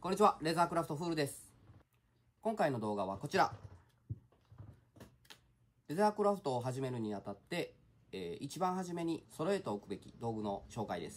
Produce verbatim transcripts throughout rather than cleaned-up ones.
こんにちは、レザークラフトフールです。今回の動画はこちら。レザークラフトを始めるにあたって、えー、一番初めに揃えておくべき道具の紹介です。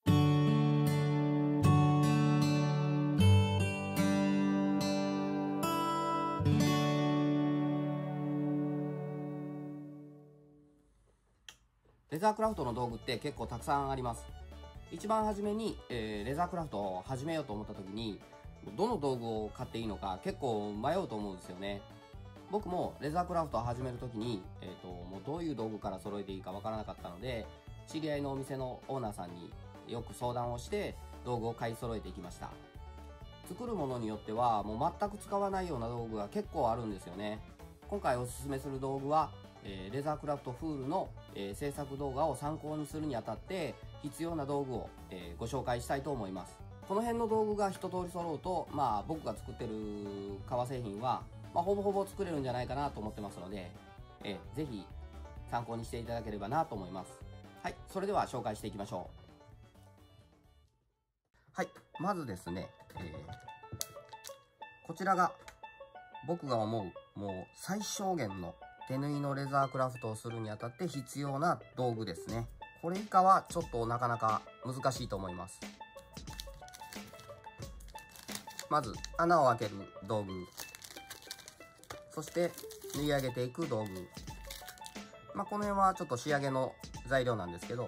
レザークラフトの道具って結構たくさんあります。一番初めに、えー、レザークラフトを始めようと思った時に、どの道具を買っていいのか結構迷うと思うんですよね。僕もレザークラフトを始める時に、えーと、もうどういう道具から揃えていいかわからなかったので、知り合いのお店のオーナーさんによく相談をして道具を買い揃えていきました。作るものによってはもう全く使わないような道具が結構あるんですよね。今回おすすめする道具は、えー、レザークラフトフールの、えー、制作動画を参考にするにあたって必要な道具を、えー、ご紹介したいと思います。この辺の道具が一通り揃うと、まあ僕が作ってる革製品は、まあ、ほぼほぼ作れるんじゃないかなと思ってますので、えー、ぜひ参考にしていただければなと思います。はい、それでは紹介していきましょう。はい、まずですね、えー、こちらが僕が思うもう最小限の手縫いのレザークラフトをするにあたって必要な道具ですね。これ以下はちょっとなかなか難しいと思います。まず穴を開ける道具、そして縫い上げていく道具、まあこの辺はちょっと仕上げの材料なんですけど、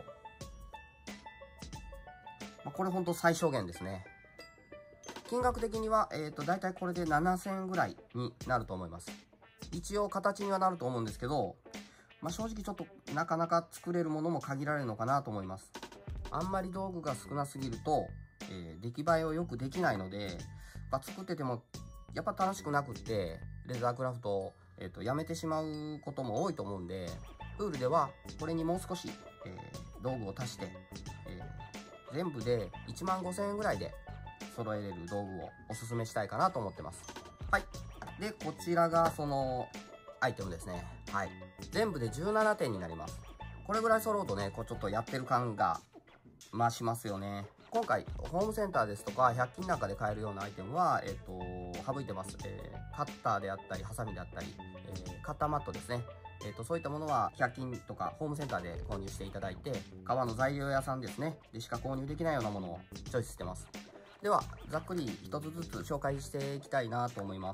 まあ、これほんと最小限ですね。金額的には、えっと、だいたいこれでななせんえんぐらいになると思います。一応形にはなると思うんですけど、まあ、正直ちょっとなかなか作れるものも限られるのかなと思います。あんまり道具が少なすぎると、えー、出来栄えをよくできないので、まあ、作っててもやっぱ楽しくなくって、レザークラフトを、えー、とやめてしまうことも多いと思うんで、フールではこれにもう少し、えー、道具を足して、えー、全部でいちまんごせんえんぐらいで揃えれる道具をおすすめしたいかなと思ってます。はい。で、こちらがそのアイテムですね。はい。全部でじゅうななてんになります。これぐらい揃うとね、こうちょっとやってる感が増しますよね。今回、ホームセンターですとか、ひゃく均なんかで買えるようなアイテムは、えっと、省いてます。えー、カッターであったり、ハサミであったり、えー、カッターマットですね。えっと、そういったものはひゃく均とかホームセンターで購入していただいて、革の材料屋さんですね。でしか購入できないようなものをチョイスしてます。では、ざっくり一つずつ紹介していきたいなと思います。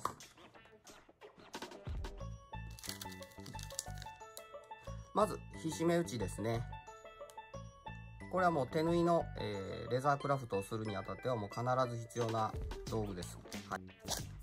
まず、ひしめ打ちですね。これはもう手縫いの、えー、レザークラフトをするにあたってはもう必ず必要な道具です。はい。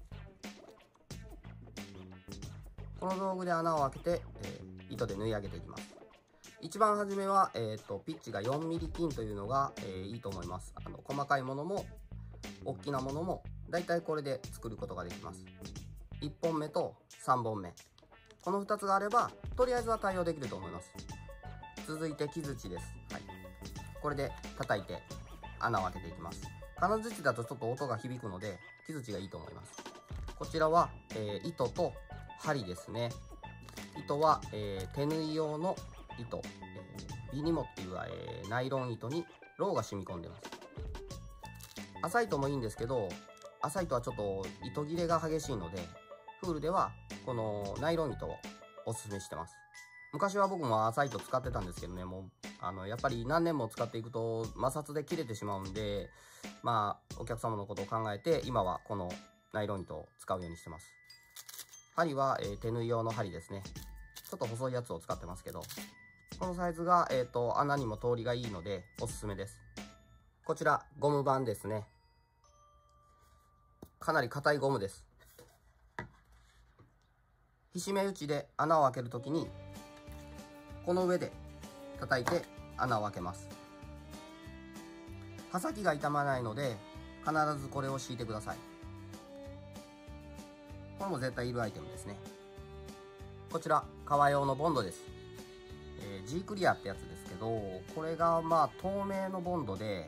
この道具で穴を開けて、えー、糸で縫い上げていきます。一番初めは、えー、とピッチがよんミリ金というのが、えー、いいと思います。あの細かいものも大きなものもだいたいこれで作ることができます。いっぽんめとさんぼんめ、このふたつがあればとりあえずは対応できると思います。続いて木槌です。はい、これで叩いて穴を開けていきます。金槌だとちょっと音が響くので木槌がいいと思います。こちらは、えー、糸と針ですね。糸は、えー、手縫い用の糸、えー、ビニモっていう、えー、ナイロン糸にロウが染み込んでます。浅い糸もいいんですけど、浅い糸はちょっと糸切れが激しいので、フールではこのナイロン糸をおすすめしてます。昔は僕も浅い糸使ってたんですけどね、もうあのやっぱり何年も使っていくと摩擦で切れてしまうんで、まあお客様のことを考えて今はこのナイロン糸を使うようにしてます。針は、えー、手縫い用の針ですね。ちょっと細いやつを使ってますけど、このサイズが、えっと、穴にも通りがいいのでおすすめです。こちらゴム板ですね。かなり硬いゴムです。ひしめ打ちで穴を開けるときにこの上で叩いて穴を開けます。刃先が傷まないので必ずこれを敷いてください。これも絶対いるアイテムですね。こちら革用のボンドです。えー、G クリアってやつですけど、これがまあ透明のボンドで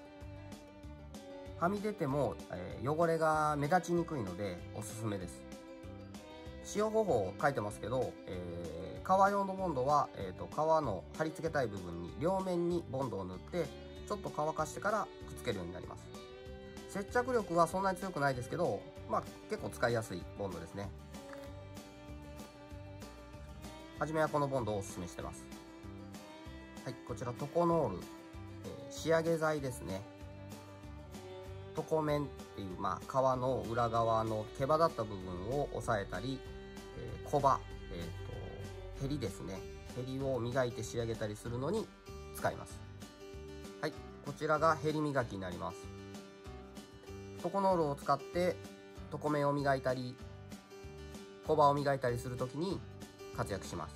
はみ出ても、えー、汚れが目立ちにくいのでおすすめです。使用方法書いてますけど、えー、革用のボンドは、えーと、革の貼り付けたい部分に両面にボンドを塗ってちょっと乾かしてからくっつけるようになります。 接着力はそんなに強くないですけど、まあ結構使いやすいボンドですね。はじめはこのボンドをおすすめしてます。はい、こちらトコノール、えー、仕上げ剤ですね。トコ面っていう、まあ、皮の裏側の毛羽立った部分を押さえたり、えー、小刃、えーと、ヘリですね。ヘリを磨いて仕上げたりするのに使います。はい、こちらがヘリ磨きになります。トコノールを使ってトコ面を磨いたり、小刃を磨いたりするときに活躍します。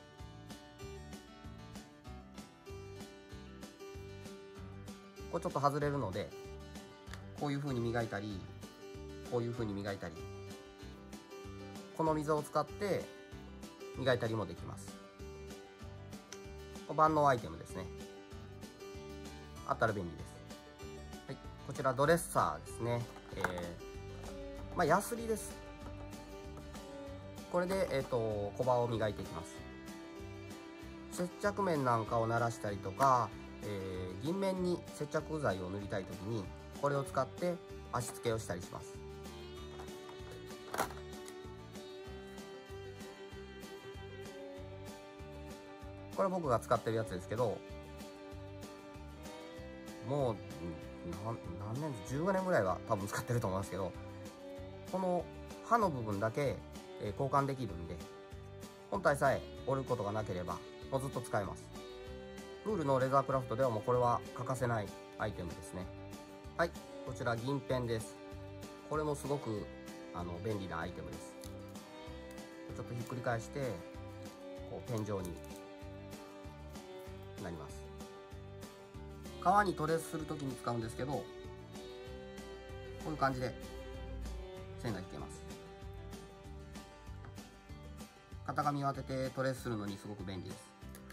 これちょっと外れるので、こういう風に磨いたり、こういう風に磨いたり、この溝を使って磨いたりもできます。万能アイテムですね。あったら便利です。はい、こちらドレッサーですね。えー、まあヤスリです。これで、えーと、小刃を磨いていきます。接着面なんかを鳴らしたりとか、えー、銀面に接着剤を塗りたいときにこれを使って足付けをしたりします。これ僕が使ってるやつですけど、もう何年じゅうごねんぐらいは多分使ってると思いますけど、この刃の部分だけ交換できるんで、本体さえ折ることがなければもうずっと使えます。ルールのレザークラフトではもうこれは欠かせないアイテムですね。はい、こちら銀ペンです。これもすごくあの便利なアイテムです。ちょっとひっくり返してこうペン状になります。革にトレースするときに使うんですけど、こういう感じで線が引けます。型紙を当ててトレースするのにすごく便利です。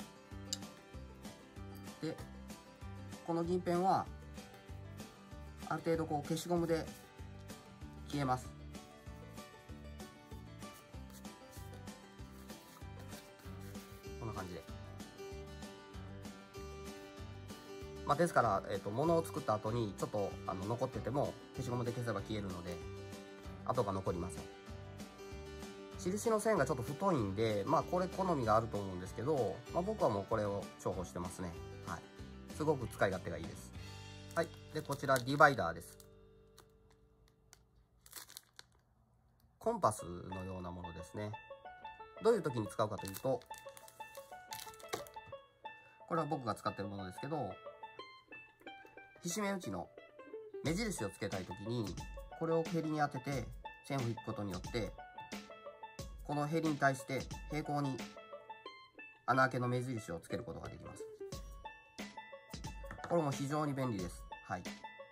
で、この銀ペンはある程度こう消しゴムで消えます。こんな感じで。まあ、ですから、えーと、物を作った後にちょっとあの残ってても消しゴムで消せば消えるので跡が残りません。印の線がちょっと太いんで、まあこれ好みがあると思うんですけど、まあ、僕はもうこれを重宝してますね。はい、すごく使い勝手がいいです。はい、でこちらディバイダーです。コンパスのようなものですね。どういう時に使うかというと、これは僕が使ってるものですけど、ひしめ打ちの目印をつけたい時にこれをヘリに当てて線を引くことによって、このヘリに対して平行に穴開けの目印をつけることができます。これも非常に便利です。はい、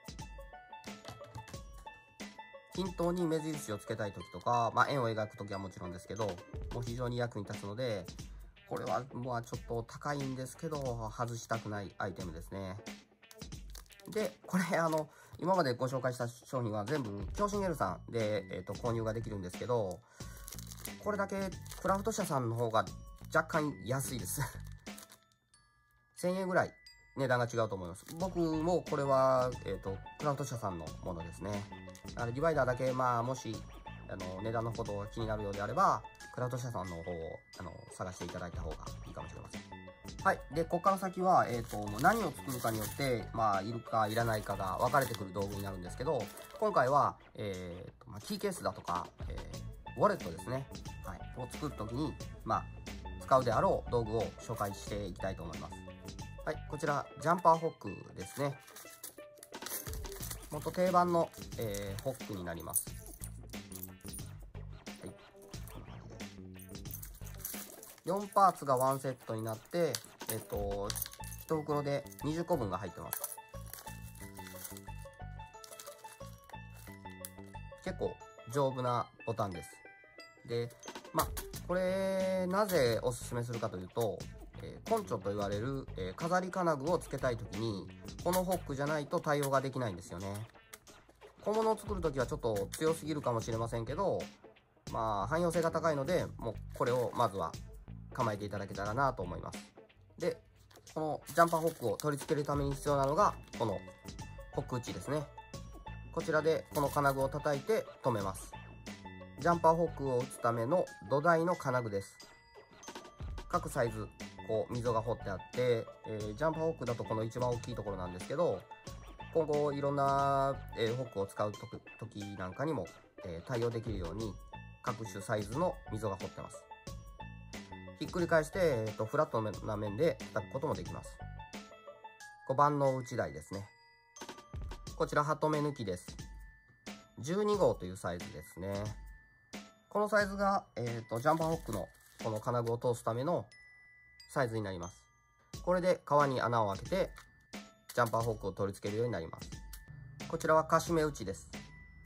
均等に目印をつけたい時とか、まあ、円を描く時はもちろんですけど、もう非常に役に立つので、これはまあちょっと高いんですけど外したくないアイテムですね。でこれあの今までご紹介した商品は全部京信 L さんで、えー、と購入ができるんですけど、これだけクラフト社さんの方が若干安いですせんえんぐらい値段が違うと思います。僕もこれは、えー、とクラフト社さんのものですね。あのディバイダーだけ、まあもしあの値段のことが気になるようであればクラフト社さんの方をあの探していただいた方がいいかもしれません。はい。で、ここから先は、えっと、何を作るかによって、まあ、いるかいらないかが分かれてくる道具になるんですけど、今回は、えーと、まあ、キーケースだとか、えー、ウォレットですね。はい。を作るときに、まあ、使うであろう道具を紹介していきたいと思います。はい。こちら、ジャンパーホックですね。元定番の、えー、ホックになります。はい。こんな感じで。よんパーツがワンセットになって、えっと、いち袋でにじゅっこぶんが入ってます。結構丈夫なボタンです。で、まあ、これ、なぜおすすめするかというと、えー、コンチョと言われる、えー、飾り金具をつけたいときに、このホックじゃないと対応ができないんですよね。小物を作るときはちょっと強すぎるかもしれませんけど、まあ、汎用性が高いので、もうこれをまずは構えていただけたらなと思います。で、このジャンパーホックを取り付けるために必要なのが、このホック打ちですね。 こちらでこの金具を叩いて止めます。ジャンパーホックを打つための土台の金具です。各サイズこう溝が掘ってあって、えー、ジャンパーホックだとこの一番大きいところなんですけど、今後いろんな、えー、ホックを使うときなんかにも、えー、対応できるように各種サイズの溝が掘ってます。ひっくり返して、えー、とフラットな面で叩くこともできます。こう万能打ち台ですね。こちらハトメ抜きです。じゅうに号というサイズですね。このサイズが、えー、とジャンパーホックのこの金具を通すためのサイズになります。これで革に穴を開けてジャンパーホックを取り付けるようになります。こちらはカシメ打ちです。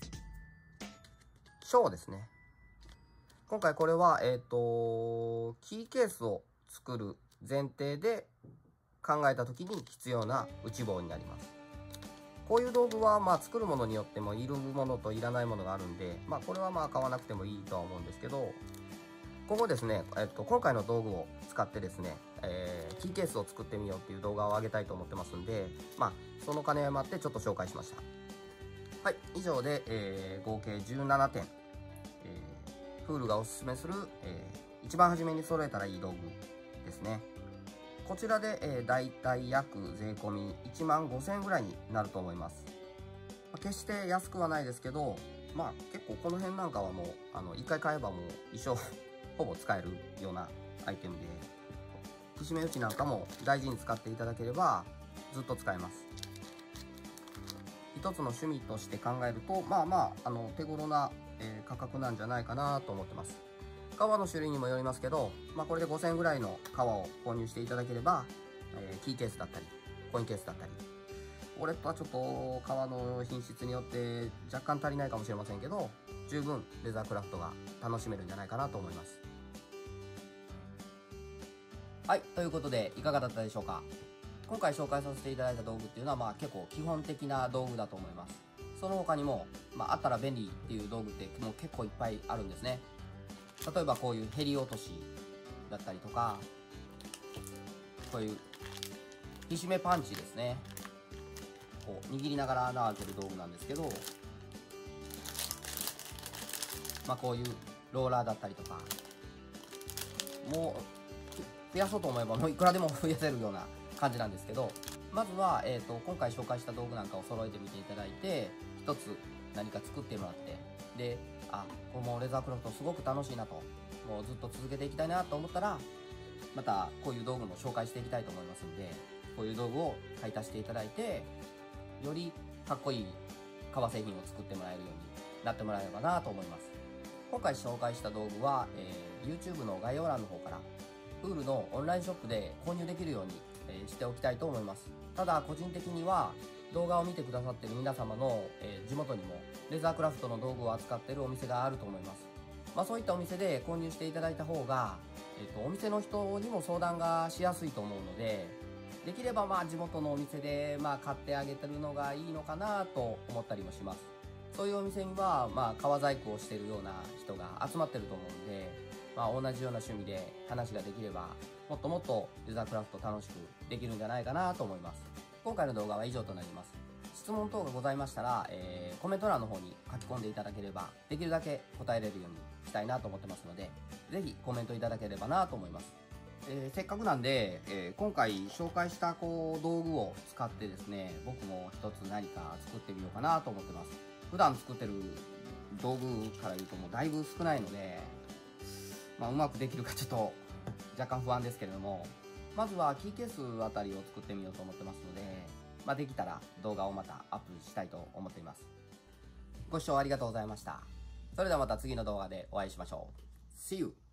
小ですね。今回これは、えっと、キーケースを作る前提で考えた時に必要な打ち棒になります。こういう道具は、まあ、作るものによってもいるものといらないものがあるんで、まあ、これはまあ買わなくてもいいとは思うんですけど、今後ですね、えっと、今回の道具を使ってですね、えー、キーケースを作ってみようっていう動画を上げたいと思ってますんで、まあ、その兼ね合いもあってちょっと紹介しました。はい、以上で、えー、合計じゅうななてん。えー、フールがおすすめする、えー、一番初めに揃えたらいい道具ですね。こちらで、えー、だいたい約税込みいちまんごせんえんぐらいになると思います。まあ、決して安くはないですけど、まあ結構この辺なんかはもう、あの、いっかい買えばもう一生ほぼ使えるようなアイテムで、節目打ちなんかも大事に使っていただければずっと使えます。一つの趣味として考えると、まあまあ、あの手頃な、えー、価格なんじゃないかなと思ってます。革の種類にもよりますけど、まあ、これでごせんえんぐらいの革を購入していただければ、えー、キーケースだったりコインケースだったり、ウォレットはちょっと革の品質によって若干足りないかもしれませんけど、十分レザークラフトが楽しめるんじゃないかなと思います。はい、ということでいかがだったでしょうか。今回紹介させていただいた道具っていうのは、まあ結構基本的な道具だと思います。その他にも、まあ、あったら便利っていう道具ってもう結構いっぱいあるんですね。例えばこういうヘリ落としだったりとか、こういうひしめパンチですね。こう握りながら穴を開ける道具なんですけど、まあこういうローラーだったりとか、もう増やそうと思えばもういくらでも増やせるような感じなんですけど、まずは、えーと、今回紹介した道具なんかを揃えてみていただいて、一つ何か作ってもらって、で、あ、このレザークラフトすごく楽しいなと、もうずっと続けていきたいなと思ったら、またこういう道具も紹介していきたいと思いますんで、こういう道具を買い足していただいて、よりかっこいい革製品を作ってもらえるようになってもらえればなと思います。今回紹介した道具は、えー、YouTube の概要欄の方からフールのオンラインショップで購入できるように、えー、しておきたいと思います。ただ個人的には動画を見てくださっている皆様の、えー、地元にもレザークラフトの道具を扱っているお店があると思います。まあ、そういったお店で購入していただいた方が、えーと、お店の人にも相談がしやすいと思うので、できればまあ地元のお店でまあ買ってあげてるのがいいのかなと思ったりもします。そういうお店にはまあ革細工をしているような人が集まってると思うんで、まあ、同じような趣味で話ができればもっともっとレザークラフト楽しくできるんじゃないかなと思います。今回の動画は以上となります。質問等がございましたら、えー、コメント欄の方に書き込んでいただければできるだけ答えれるようにしたいなと思ってますので、ぜひコメントいただければなと思います。えー、せっかくなんで、えー、今回紹介したこう道具を使ってですね、僕も一つ何か作ってみようかなと思ってます。普段作ってる道具から言うともうだいぶ少ないので、まあ、うまくできるかちょっと若干不安ですけれども、まずはキーケースあたりを作ってみようと思ってますので、まあ、できたら動画をまたアップしたいと思っています。ご視聴ありがとうございました。それではまた次の動画でお会いしましょう。See you!